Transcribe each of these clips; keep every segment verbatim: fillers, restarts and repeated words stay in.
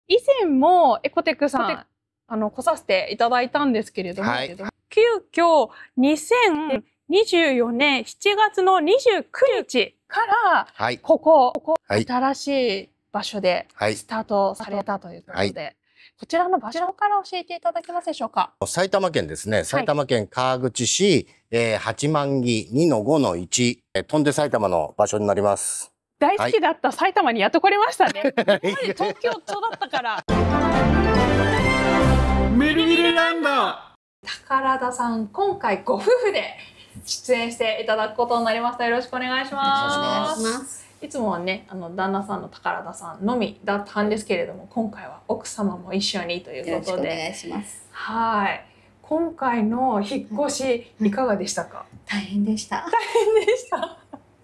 以前もエコテックさん、あの、来させていただいたんですけれども、はい、急遽にせんにじゅうよねんしちがつのにじゅうくにちから、はい、ここ、ここ、はい、新しい場所でスタートされたということで、はい、こちらの場所から教えていただけますでしょうか。 埼玉県ですね。埼玉県川口市、えー、八幡木 にのごのいち、えー、飛んで埼玉の場所になります。 大好きだった埼玉にやっと来れましたね。やっぱり東京都だったから。 メルミルランド。 宝田さん、今回ご夫婦で出演していただくことになりました。よろしくお願いします。よろしくお願いします。いつもはね、あの旦那さんの宝田さんのみだったんですけれども、今回は奥様も一緒にということで。 よろしくお願いします。 はい。今回の引っ越し、いかがでしたか？ 大変でした。 大変でした。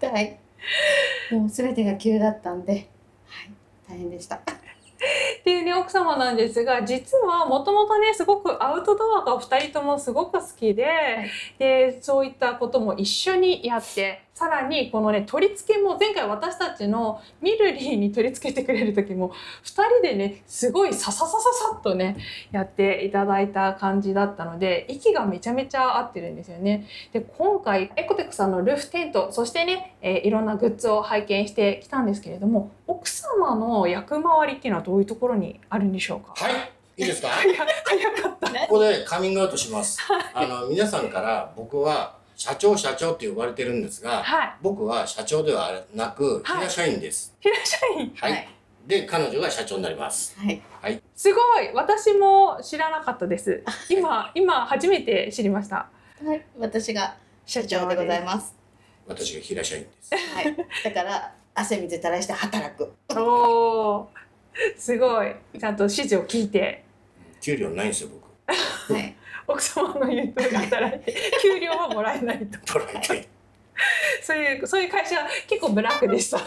はい。もうすべてが急だったんで、はい、大変でした。 っていうね、奥様なんですが、実はもともとね、すごくアウトドアがふたりともすごく好きで、はい、で、そういったことも一緒にやって、さらにこのね、取り付けも前回私たちのミルリーに取り付けてくれる時も、ふたりでね、すごいさささささっとね、やっていただいた感じだったので、息がめちゃめちゃ合ってるんですよね。で、今回、エコテックさんのルーフテント、そしてね、えー、いろんなグッズを拝見してきたんですけれども、奥様の役回りっていうのはどういうところにあるんでしょうか？ はい。いいですか？ 早かったね。 ここでカミングアウトします。あの、皆さんから僕は、社長社長って呼ばれてるんですが、はい、僕は社長ではなく平社員です。 はい、平社員。 はい。はい、で彼女が社長になります。 はい。 はい。 すごい。私も知らなかったです。今今初めて知りました。 はい。私が社長でございます。 私が平社員です。 はい。だから汗水垂らして働く。 おお。すごい。ちゃんと指示を聞いて。 給料ないんですよ僕。 はい。奥様の言う通り働いて給料はもらえないと。 もらえない。 そういうそういう会社結構ブラックでした。はい。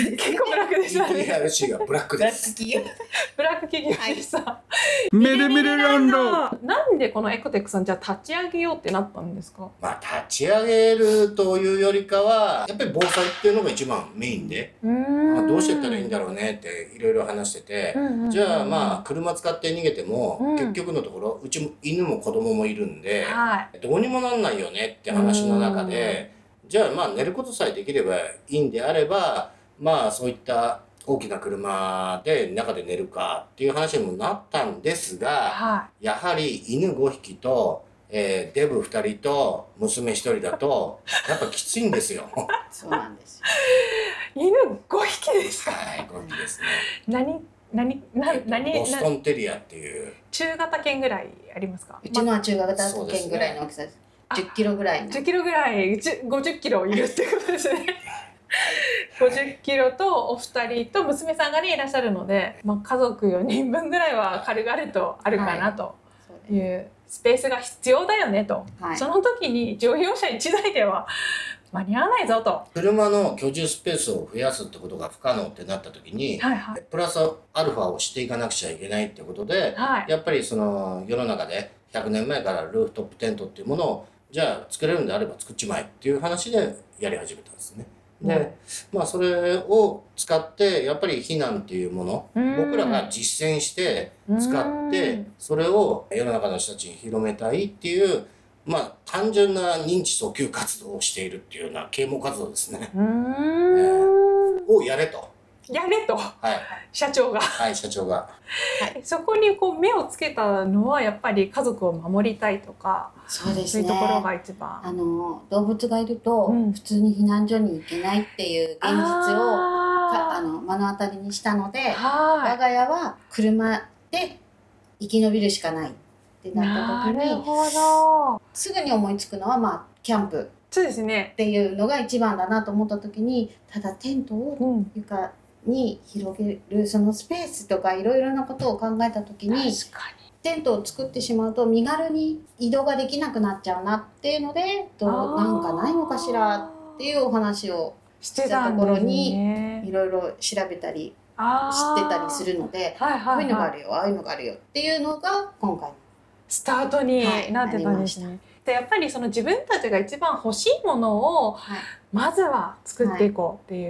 結構ブラックでしたね。 イーアールシー がブラックです。 ブラック企業でした。 メルミルランド。 なんでこのエコテックさんじゃあ立ち上げようってなったんですか？ まあ立ち上げるというよりかはやっぱり防災っていうのが一番メインで、まあどうしてったらいいんだろうねっていろいろ話してて、じゃあまあ車使って逃げても、うん、結局のところうちも犬も子供もいるんで、はい、どうにもなんないよねって話の中で、じゃあまあ寝ることさえできればいいんであれば、まあそういった大きな車で中で寝るかっていう話にもなったんですが、はい、やはり犬ごひきと、えー、デブふたりと娘ひとりだとやっぱきついんですよ。 そうなんですよ。 犬ごひきですか？ はい、ごひきですね。 何何な何ボストンテリアっていう中型犬ぐらいありますか？ うちのは中型犬ぐらいの大きさです。じゅっキロぐらい。 じゅっキロぐらい、ごじゅっキロいるってことですね。ごじゅっキロとお二人と娘さんがねいらっしゃるので、まあ、家族よにんぶんぐらいは軽々とあるかなというスペースが必要だよねと、はい、その時に乗用車いちだいでは間に合わないぞと。 車の居住スペースを増やすってことが不可能ってなった時に、はいはい、プラスアルファをしていかなくちゃいけないってことで、はい、やっぱりその世の中でひゃくねんまえからルーフトップテントっていうものをじゃあ作れるんであれば作っちまえっていう話でやり始めたんですね。で、まあそれを使ってやっぱり避難っていうもの、僕らが実践して使ってそれを世の中の人たちに広めたいっていうまあ単純な認知訴求活動をしているっていうような啓蒙活動ですね。えー、をやれと。 やれと、はい、社長がはい社長が、はい、そこにこう目をつけたのはやっぱり家族を守りたいとか、 そうですね、 そういうところが一番あの動物がいると普通に避難所に行けないっていう現実を、うん、あの目の当たりにしたので、我が家は車で生き延びるしかないってなった時に、すぐに思いつくのはまあキャンプそうですねっていうのが一番だなと思った時に、ただテントを床に広げるそのスペースとかいろいろなことを考えた時に、テントを作ってしまうと身軽に移動ができなくなっちゃうなっていうので、どうなんかないのかしらっていうお話をしてたところにいろいろ調べたり知ってたりするので、こういうのがあるよああいうのがあるよっていうのが今回のスタートになってたんですね。でやっぱりその自分たちが一番欲しいものをまずは作っていこうっていう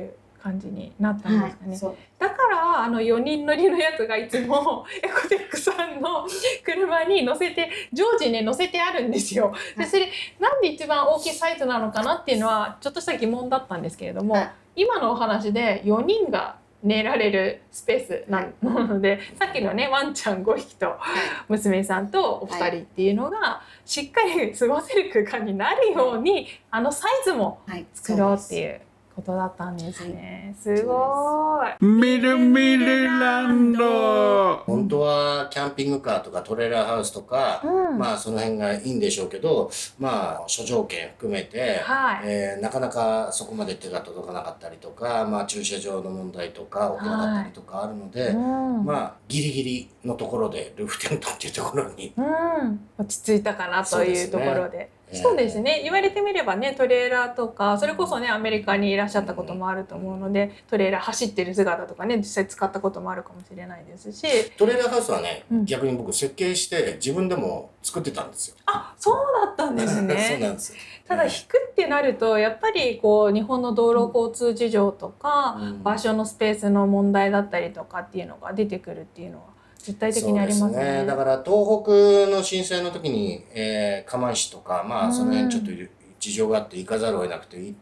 感じになったんですかね。はい、だからあのよにん乗りのやつがいつもエコテックさんの車に乗せて常時ね乗せてあるんですよ。でそれなんで一番大きいサイズなのかなっていうのはちょっとした疑問だったんですけれども、はい、今のお話でよにんが寝られるスペースなので、さっきのねワンちゃんごひきと娘さんとおふたりっていうのがしっかり過ごせる空間になるようにあのサイズも作ろうっていうことだったんですね。すごい。 みるみるランド。 本当はキャンピングカーとかトレーラーハウスとか、うん、まあその辺がいいんでしょうけど、まあ諸条件含めて、はい、えー、なかなかそこまで手が届かなかったりとか、まあ駐車場の問題とか起きなかったりとかあるので、はい、うん、まあギリギリのところでルーフテントっていうところに、 うん、落ち着いたかなというところで。そうですね、言われてみればねトレーラーとかそれこそねアメリカにいらっしゃったこともあると思うので、トレーラー走ってる姿とかね実際使ったこともあるかもしれないですし、 トレーラーハウスはね、うん、逆に僕設計して自分でも作ってたんですよ。 あ、そうだったんですね。 そうなんです。 ただ引くってなるとやっぱりこう日本の道路交通事情とか、うん、場所のスペースの問題だったりとかっていうのが出てくるっていうのは絶対的にありますね。そうですね。 だから東北の震災の時に、えー、釜石とかまあその辺ちょっと事情があって行かざるを得なくて行って、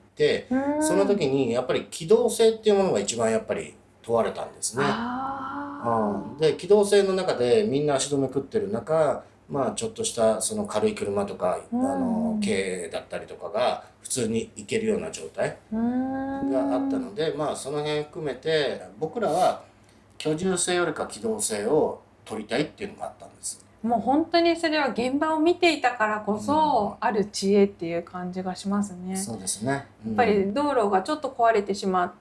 その時にやっぱり機動性っていうものが一番やっぱり問われたんですね。あうん、で機動性の中でみんな足止め食ってる中、まあちょっとしたその軽い車とかあの軽だったりとかが普通に行けるような状態があったので、まあその辺含めて僕らは居住性よりか機動性を取りたいっていうのがあったんです。 もう本当にそれは現場を見ていたからこそある知恵っていう感じがしますね。 そうですね。 うん、やっぱり道路がちょっと壊れてしまって、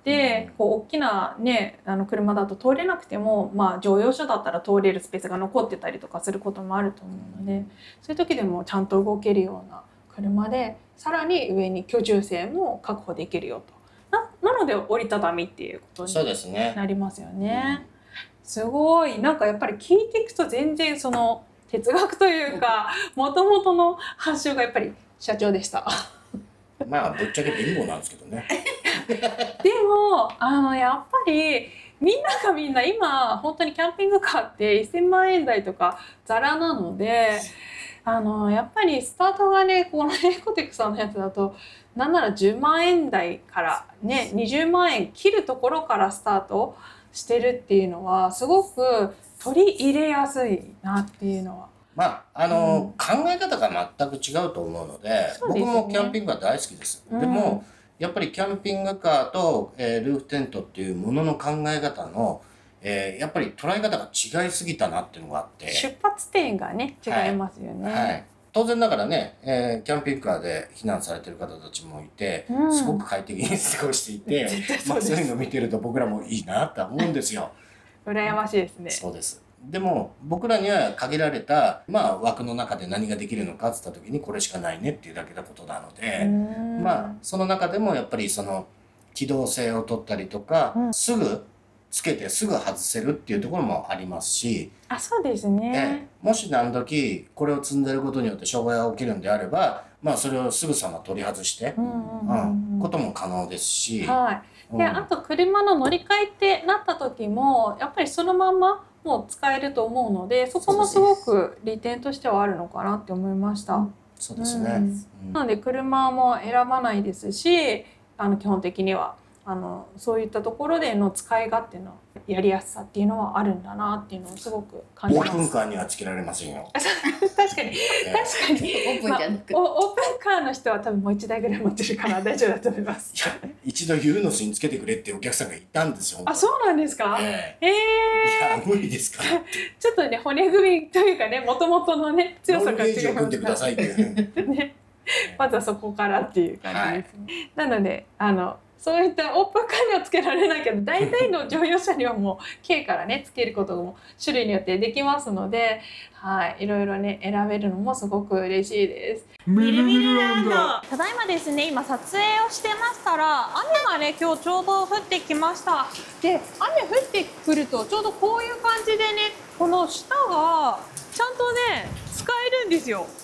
うん、こう大きなねあの車だと通れなくても、まあ乗用車だったら通れるスペースが残ってたりとかすることもあると思うので、そういう時でもちゃんと動けるような車で、さらに上に居住性も確保できるよと。な, なので折りたたみっていうことになりますよね。すごいなんかやっぱり聞いていくと全然その哲学というかもともとの発祥がやっぱり社長でした。 まあぶっちゃけ貧乏なんですけどね。 でもあのやっぱりみんながみんな今本当にキャンピングカーってせんまんえん台とかザラなので、あのやっぱりスタートがねこのエコテックさんのやつだとなんならじゅうまんえん台からねにじゅうまんえん切るところからスタートしてるっていうのはすごく取り入れやすいなっていうのは。 まああの、うん、考え方が全く違うと思うので、ね、僕もキャンピングカー大好きです。うん、でもやっぱりキャンピングカーと、えー、ルーフテントっていうものの考え方の、えー、やっぱり捉え方が違いすぎたなっていうのがあって、 出発点がね違いますよね。 はいはい、当然ながらね、えー、キャンピングカーで避難されてる方たちもいて、うん、すごく快適に過ごしていて、そうまあ、そういうのを見てると僕らもいいなと思うんですよ。 羨ましいですね。 そうです。でも僕らには限られた、まあ、枠の中で何ができるのかって言った時にこれしかないねっていうだけのことなので、まあその中でもやっぱりその機動性を取ったりとか、うん、すぐつけてすぐ外せるっていうところもありますし、 あ、そうですね。 もし何時これを積んでることによって障害が起きるんであれば、まあそれをすぐさま取り外してことも可能ですし、 はい。で、うん、あと車の乗り換えってなった時もやっぱりそのままもう使えると思うので、そこもすごく利点としてはあるのかなって思いました。 そうですね。 うん、なので車も選ばないですし、あの基本的には。あのそういったところでの使い勝手のやりやすさっていうのはあるんだなっていうのをすごく感じます。 オープンカーにはつけられませんよ。 確かに確かにオープンじゃなく、まあ、オープンカーの人は多分もう一台ぐらい持ってるから大丈夫だと思います。 いや一度ユーノスにつけてくれってお客さんがいたんですよ。 あ、そうなんですか。えー、えー、いや無理ですから。 ちょっとね骨組みというかね元々のね強さが違いますから。ロールゲージを組んでくださいっていうね。まずはそこからっていう感じですね。はい、なのであの。そういったオープンカーにはつけられないけど大体の乗用車にはもう軽からねつけることも種類によってできますので、はい、いろいろね選べるのもすごく嬉しいです。 みるみるランド。 ただいまですね今撮影をしてましたら雨がね今日ちょうど降ってきました。で雨降ってくるとちょうどこういう感じでねこの下がちゃんとね使えるんですよ。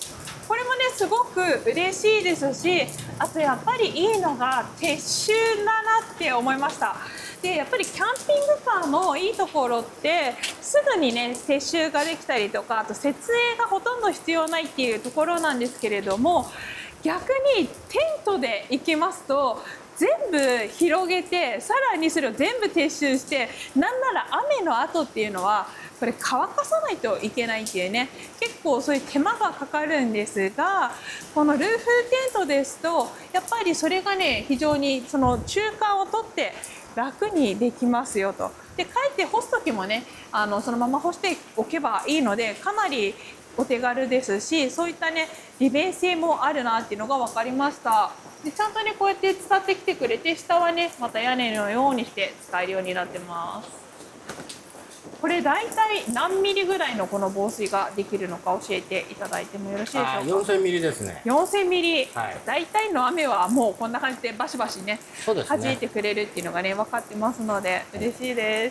これもねすごく嬉しいですし、あとやっぱりいいのが撤収だなって思いました。でやっぱりキャンピングカーのいいところってすぐにね撤収ができたりとか、あと設営がほとんど必要ないっていうところなんですけれども、逆にテントで行きますと全部広げて、さらにそれを全部撤収して、なんなら雨の後っていうのはこれ乾かさないといけないっていうね、結構そういう手間がかかるんですが、このルーフテントですとやっぱりそれがね非常にその中間を取って楽にできますよと。で帰って干す時もねあのそのまま干しておけばいいので、かなりお手軽ですし、そういったね利便性もあるなっていうのが分かりました。でちゃんとねこうやって伝ってきてくれて、下はねまた屋根のようにして使えるようになってます。これ大体何ミリぐらいのこの防水ができるのか教えていただいてもよろしいでしょうか。 よんせんミリですね。 よんせんミリ、 はい、 大体の雨はもうこんな感じでバシバシね弾いてくれるっていうのがね分かってますので嬉しいです。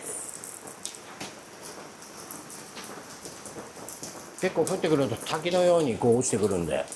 結構降ってくると滝のようにこう落ちてくるんで。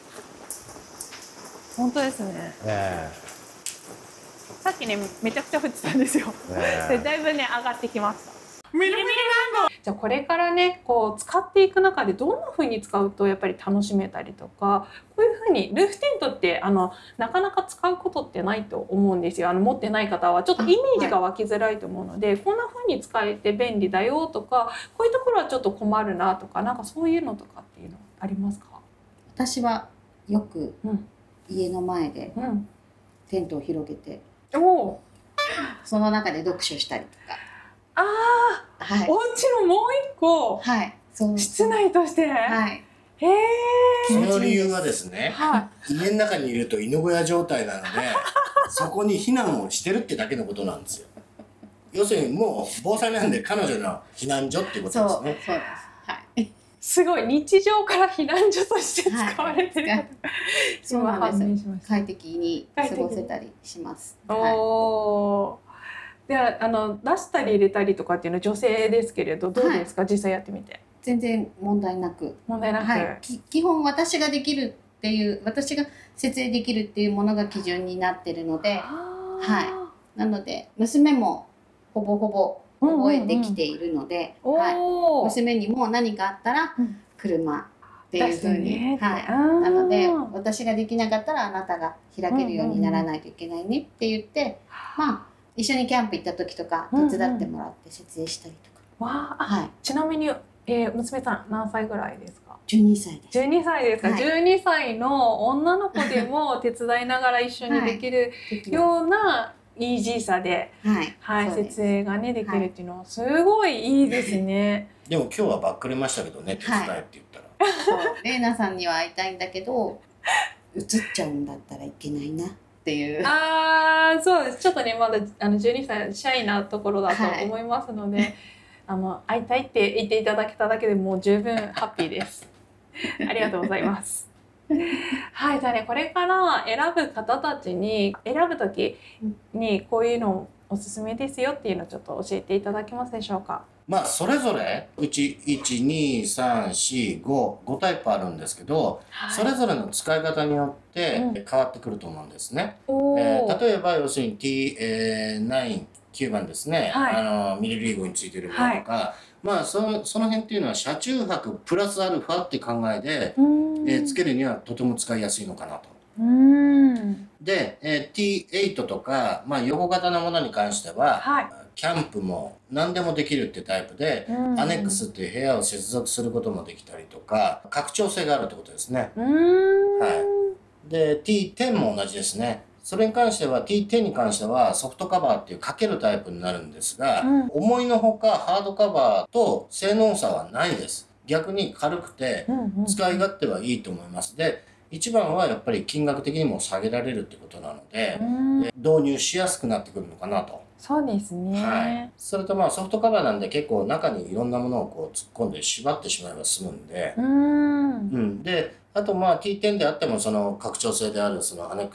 本当ですね。 えー、さっきねめちゃくちゃ降ってたんですよ。えー、でだいぶね上がってきました。 ミルミルランド。 じゃあこれからねこう使っていく中でどんな風に使うとやっぱり楽しめたりとか、こういう風にルーフテントってあのなかなか使うことってないと思うんですよ。あの持ってない方はちょっとイメージが湧きづらいと思うので、はい、こんな風に使えて便利だよとか、こういうところはちょっと困るなとか、なんかそういうのとかっていうのありますか？ 私はよくうん家の前でうんテントを広げて、 おお、 その中で読書したりとか。 ああ、はい、お家のもう一個、 はい、そう室内として、 はい、 へえ。 その理由はですね、 はい、 家の中にいると犬小屋状態なのでそこに避難をしてるってだけのことなんですよ。要するにもう防災なんで彼女の避難所っていうことですね。 そう、そうです。はい。 すごい日常から避難所として使われてる、はい、 そうなんです。快適に過ごせたりします。 おお、はい、であの出したり入れたりとかっていうのは女性ですけれどどうですか、はい、実際やってみて。 全然問題なく。 問題なく、 はい、基本私ができるっていう私が設営できるっていうものが基準になってるので、はい、なので娘もほぼほぼ覚えてきているので、うんうんうん、はい、娘にも何かあったら車っていうふうに、ね、はい、なので私ができなかったらあなたが開けるようにならないといけないねって言って、うんうん、まあ一緒にキャンプ行った時とか手伝ってもらって設営したりとか。 うんうん、わあ、はい、ちなみに、えー、娘さん何歳ぐらいですか？ じゅうにさいです。 じゅうにさいですか？はい、じゅうにさいの女の子でも手伝いながら一緒にできるようなイージーさで、はいはい、設営がねできるっていうのはすごいいいですね。 でも今日はばっくれましたけどね、手伝いって言ったら。 そう、レイナさんには会いたいんだけど映っちゃうんだったらいけないなっていう。 ああ、そうです。ちょっとねまだあのじゅうにさいシャイなところだと思いますので、はい、あの会いたいって言っていただけただけでもう十分ハッピーです。ありがとうございます。はい、じゃあねこれから選ぶ方たちに選ぶ時にこういうのおすすめですよっていうのをちょっと教えていただけますでしょうか？ まあそれぞれうちいちにさんしごごタイプあるんですけど、はい、それぞれの使い方によって変わってくると思うんですね。うん、えー、例えば要するに ティーナインきゅうばんですね、はい、あのミリリーグについてるものとか、はい、まあそのその辺っていうのは車中泊プラスアルファって考えで、えー、つけるにはとても使いやすいのかなと。うーんで、えー、ティーエイト とか、まあ、横型のものに関しては、はい、キャンプも何でもできるってタイプで、アネックスっていう部屋を接続することもできたりとか拡張性があるってことですね。うーん、はい、で ティーテン も同じですね。それに関しては ティーテン に関してはソフトカバーっていうかけるタイプになるんですが、うん、思いのほかハードカバーと性能差はないです。逆に軽くて使い勝手はいいと思います。で一番はやっぱり金額的にも下げられるってことなので、導入しやすくなってくるのかなと。 そうですね、 はい、それとまあソフトカバーなんで結構中にいろんなものをこう突っ込んで縛ってしまえば済むんで、うん、うん、であとまあ ティーテン であってもその拡張性であるそのアネックスとかも引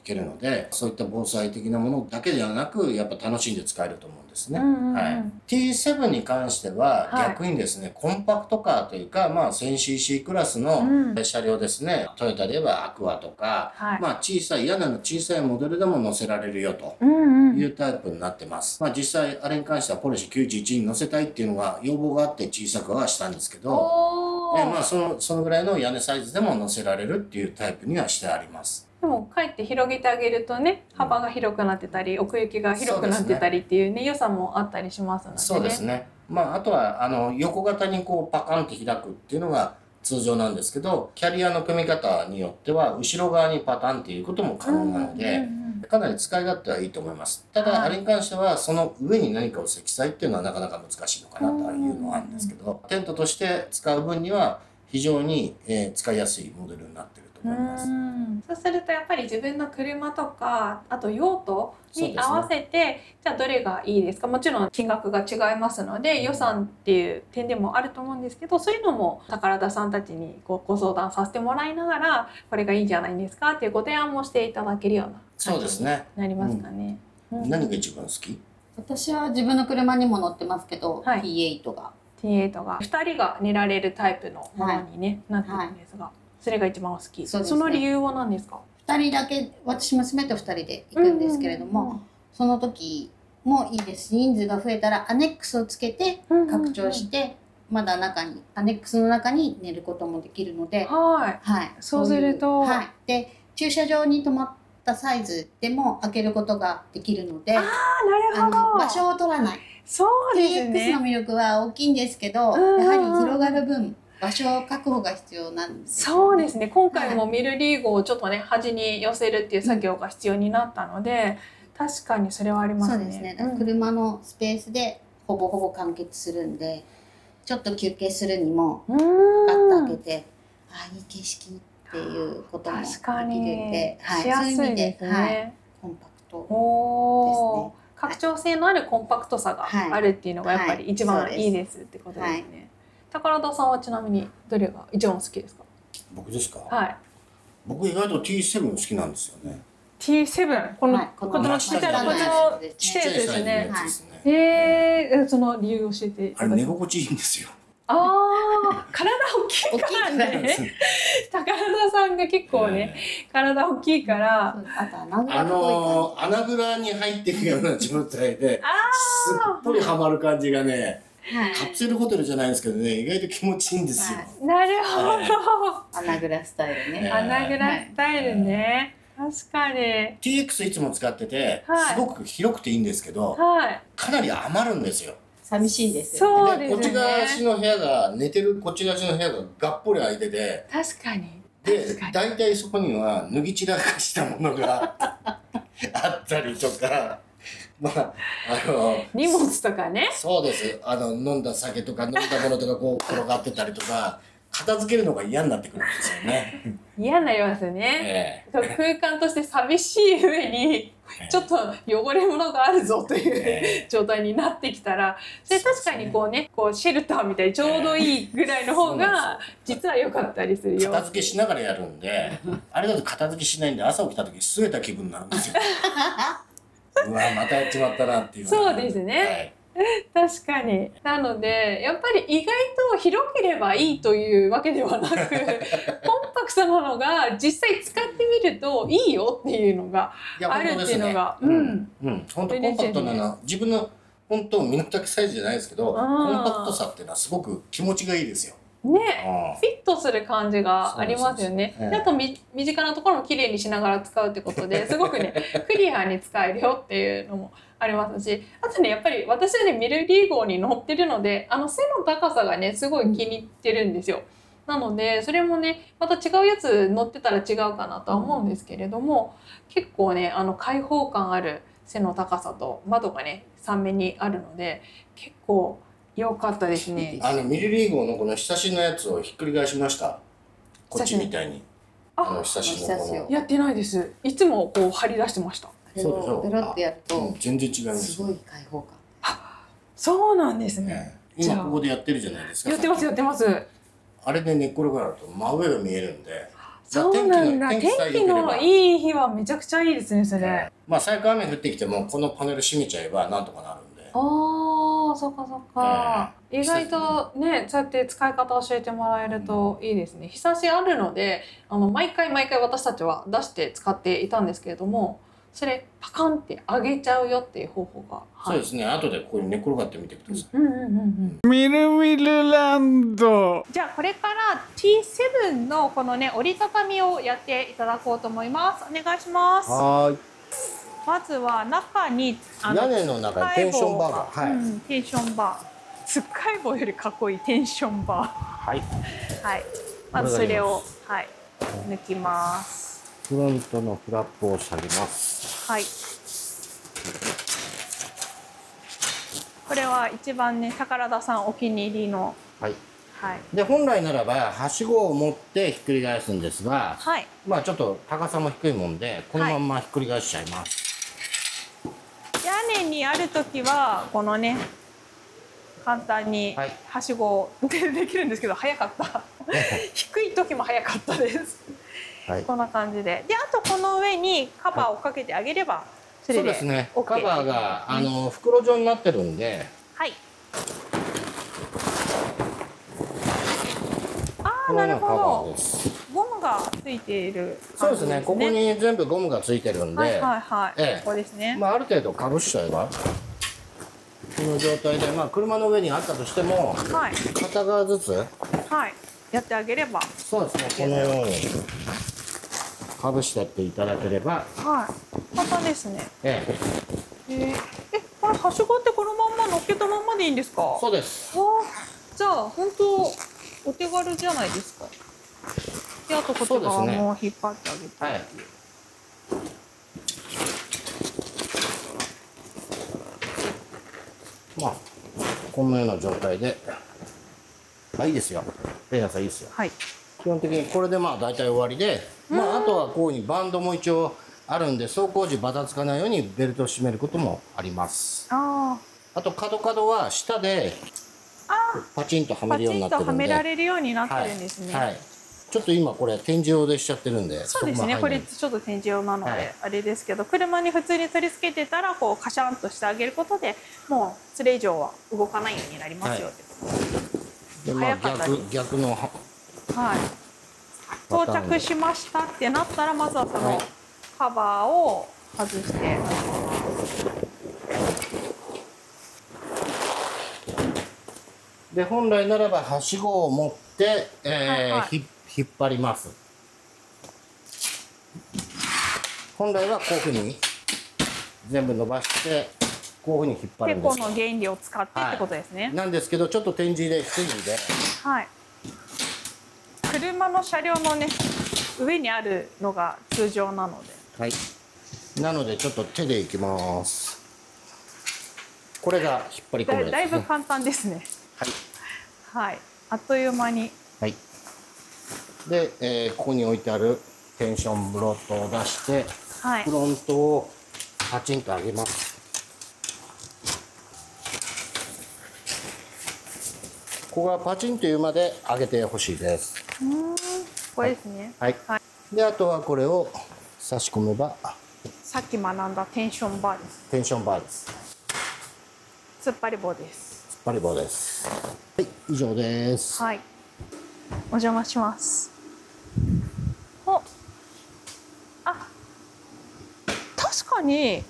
けるので、そういった防災的なものだけではなく、やっぱ楽しんで使えると思うんですね。はい。ティーセブン に関しては、逆にですね、はい、コンパクトカーというか、まあ せんシーシー クラスの車両ですね、うん、トヨタで言えばアクアとか、はい、まあ小さい、屋根の小さいモデルでも乗せられるよというタイプになってます。まあ実際、あれに関してはポルシェきゅういちいちに乗せたいっていうのが要望があって小さくはしたんですけど、えまあその、そのぐらいの屋根サイズでも乗せられるっていうタイプにはしてあります。 でもかえって広げてあげるとね、幅が広くなってたり、うん、奥行きが広くなってたりっていうね、良さもあったりしますのでね。 そうですね。まああとはあの横型にこうパカンって開くっていうのが通常なんですけど、キャリアの組み方によっては後ろ側にパタンっていうことも可能なので、かなり使い勝手はいいと思います。ただ、あれに関してはその上に何かを積載っていうのはなかなか難しいのかなというのはあるんですけど、テントとして使う分には非常に、えー、使いやすいモデルになっていると思います。 うんそうするとやっぱり自分の車とかあと用途に合わせて、ね、じゃあどれがいいですか。もちろん金額が違いますので予算っていう点でもあると思うんですけど、そういうのも宝田さんたちにごご相談させてもらいながらこれがいいんじゃないですかっていうご提案もしていただけるような感じになりますかね。 うんうん、何が一番好き？ 私は自分の車にも乗ってますけど、はい、ティーエイト が。 ティーエイト がふたりが寝られるタイプのものに、ねはい、なってるんですが、はい、それが一番好き。そ、ね、その理由は何ですか？ ふたりだけ、私娘とふたりで行くんですけれども、その時もいいですし、人数が増えたらアネックスをつけて拡張して、まだ中にアネックスの中に寝ることもできるので、 はい、はい、そうすると、 はい、で駐車場に止まったサイズでも開けることができるので、 あー、なるほど、 場所を取らない。 そうですね。 ティーエックス の魅力は大きいんですけど、やはり広がる分場所確保が必要なんです、 ね、そうですね。今回もミルリーゴをちょっとね端に寄せるっていう作業が必要になったので、うん、確かにそれはありますね。 そうですね。だから車のスペースでほぼほぼ完結するんで、ちょっと休憩するにもガッと開けて、ああいい景色っていうこともできるんで、はい、しやすいですね。はい、コンパクトですね。 拡張性のあるコンパクトさがあるっていうのがやっぱり一番いいですってことですね。はいはい、宝田さんはちなみにどれが一番好きですか？ 僕ですか？ はい。 僕意外と ティーセブン 好きなんですよね。 ティーセブン この、はい、このちっちゃいこのちっちゃいやつですね。へえ、その理由教えていただけますか？ あれ寝心地いいんですよ。 ああ、体大きいからね。宝田さんが結構ね、体大きいから。 あの穴蔵に入ってるような状態で、すっぽりはまる感じがね。カプセルホテルじゃないんですけどね、意外と気持ちいいんですよ。 なるほど。 穴蔵スタイルね。 穴蔵スタイルね。確かに。 ティーエックス いつも使ってて、すごく広くていいんですけど、かなり余るんですよ。 寂しいんですよ。 そうですね。 こっち側足の部屋が寝てるこっち側足の部屋ががっぽり空いてて、 確かに。 で、大体そこには脱ぎ散らかしたものがあったりとか。まあ、あの荷物とかね。 そうです。あの飲んだ酒とか飲んだものとかこう転がってたりとか、片付けるのが嫌になってくるんですよね。 嫌になりますね。えー、空間として寂しい上にちょっと汚れ物があるぞという、えー、状態になってきたら、で確かにこうね、こうシェルターみたいにちょうどいいぐらいの方が実は良かったりするよ。 片付けしながらやるんで、あれだと片付けしないんで朝起きた時すれた気分になるんですよ。うわまたやっちまったなっていう。 そうですね、はい、確かに。なのでやっぱり意外と広ければいいというわけではなくコンパクトなのが実際使ってみるといいよっていうのがあるっていうのが、 うんうん本当コンパクトなのは自分の本当身の丈サイズじゃないですけど、コンパクトさっていうのはすごく気持ちがいいですよ。 ね、フィットする感じがありますよね。あとみ身近なところもきれいにしながら使うってことですごくねクリアに使えるよっていうのもありますし、あとねやっぱり私はねミルリー号に乗ってるので、あの背の高さがねすごい気に入ってるんですよ。なのでそれもねまた違うやつ乗ってたら違うかなとは思うんですけれども、結構ねあの開放感ある背の高さと窓がねさん面にあるので結構良かったですね。 あのミルリー号のこの下しのやつをひっくり返しました。こっちみたいに。あの下しのこの。 やってないです。いつもこう張り出してました。 そうでしょ。ペロってやると全然違います。 すごい開放感。 あ、そうなんですね。 今ここでやってるじゃないですか。 やってますやってます。 あれで寝っ転がると真上が見えるんで。 そうなんだ。天気のいい日はめちゃくちゃいいですね、それ。 まあ最悪雨降ってきてもこのパネル閉めちゃえばなんとかなるんで。 ああ、そっかそっか。意外とね、そうやって使い方教えてもらえるといいですね。日差しあるので、あの毎回毎回私たちは出して使っていたんですけれども、それパカンって上げちゃうよっていう方法が、 はい、そうですね。後でここに寝転がってみてください。 うんうんうんうん。 みるみるランド。 じゃあこれから ティーセブン のこのね折りたたみをやっていただこうと思います。お願いします。 はい。 まずは中にあの屋根の中にテンションバーが、 はい、うん、テンションバー。つっかい棒よりかっこいいテンションバー。 はい。 はい。まずそれをはい抜きます。 フロントのフラップを下げます。 はい。これは一番ね、宝田さんお気に入りの。 はい。 はい。 で、本来ならば、はしごを持ってひっくり返すんですが。 はい。 まあ、ちょっと高さも低いもんで、このまんまひっくり返しちゃいます。 はい、屋根にある時は、このね。簡単にはしごでできるんですけど、早かった。低い時も早かったです。はい、こんな感じで、で、あとこの上にカバーをかけてあげれば、それで OK。そうですね。 カバーがあの袋状になってるんで、はい。 ああ、なるほど。ゴムがついている、ね。 そうですね。ここに全部ゴムがついてるんで、はいはいはい。ええ、ここですね。 まあある程度かぶしちゃえば。この状態で、まあ車の上にあったとしても、はい、片側ずつ、 はい、やってあげれば。 そうですね。このように。かぶしてっていただければ、 はい、簡単ですね。 ええ。えー、え、これはしごってこのまんま乗っけたまんまでいいんですか？ そうです。 あ、じゃあ本当お手軽じゃないですか。で、あとこっち側も引っ張ってあげて。はい。 まあこんなような状態で、あ、いいですよ。レイナさんいいですよ。はい。基本的にこれでまあ大体終わりで、まああとはこういうバンドも一応あるんで、走行時バタつかないようにベルトを締めることもあります。ああ。あと角角は下でパチンとはめるようになってるんで。パチンとはめられるようになってるんですね。はい。はい、 ちょっと今これ展示用でしちゃってるんで。 そうですね。これちょっと展示用なのであれですけど、はい、車に普通に取り付けてたらこうカシャンとしてあげることで、もうそれ以上は動かないようになりますよ。はい、 で、まあ逆逆の。 はい、到着しましたってなったら、まずはそのカバーを外して、はい、 で本来ならばはしごを持って、えーはいはい、ひ引っ張ります。本来はこういうふうに全部伸ばしてこういうふうに引っ張るんです。 てこの原理を使ってってことですね。 はい、なんですけどちょっと展示で低いんで。 はい。車の車両のね上にあるのが通常なので、 はい、なのでちょっと手でいきます。これが引っ張り込むやつですね。 だいぶ簡単ですね。はい、はい、あっという間に。 はい。で、えー、ここに置いてあるテンションブロッドを出して、はい、フロントをパチンと上げます。ここがパチンというまで上げてほしいです。 うん、これですね。 はい。はい、で、あとはこれを差し込めば。 さっき学んだテンションバーです。 テンションバーです。 突っ張り棒です。 突っ張り棒です。はい、以上です。 はい。お邪魔します。お、あ、確かに。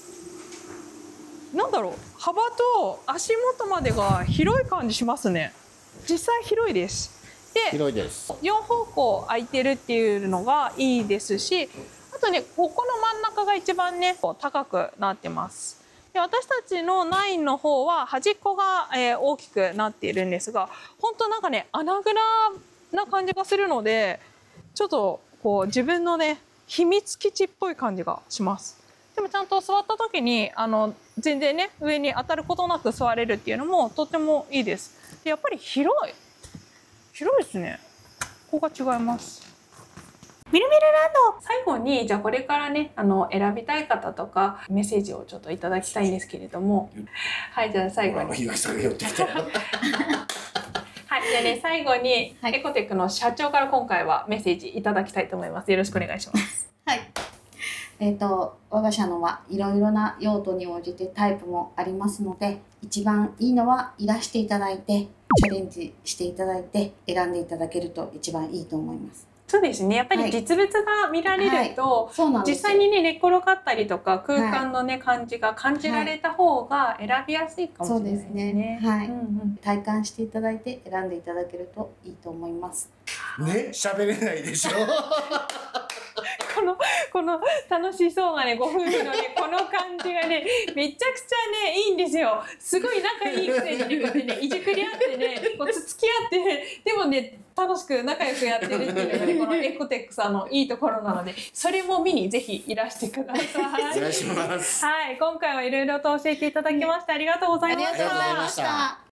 なんだろう、幅と足元までが広い感じしますね。実際広いです。で、 広いです。 よん方向空いてるっていうのがいいですし、あとね、ここの真ん中が一番ね、こう高くなってます。で、私たちのナインの方は端っこが、えー、大きくなっているんですが、本当なんかね、穴蔵な感じがするので、ちょっとこう自分のね、秘密基地っぽい感じがします。でもちゃんと座った時にあの全然ね上に当たることなく座れるっていうのもとってもいいです。でやっぱり広い広いですね。ここが違います。みるみるランド。最後にじゃあこれからねあの選びたい方とかメッセージをちょっといただきたいんですけれども、はい、じゃあ最後に。はい、じゃあね、最後に、はい、エコテックの社長から今回はメッセージいただきたいと思います。よろしくお願いします。 はい。えっと、我が社のはいろいろな用途に応じてタイプもありますので、一番いいのはいらしていただいて、チャレンジしていただいて、選んでいただけると一番いいと思います。 そうですね。やっぱり実物が見られると、はいはい、実際にね、寝っ転がったりとか、空間のね、はい、感じが感じられた方が選びやすいかもしれないですね。そうですね。はい。うんうん、 体感していただいて選んでいただけるといいと思います。 ね、喋れないでしょ。 この、この楽しそうなね、ご夫婦のね、この感じがね、めちゃくちゃね、いいんですよ。すごい仲いいくせにね、こうやってね、いじくり合ってね、こうつつき合って、でもね、楽しく仲良くやってるっていうのがね、このエコテックさんのいいところなので、それも見にぜひいらしてください。 お願いします。 はい、今回はいろいろと教えていただきましてありがとうございました。 ありがとうございました。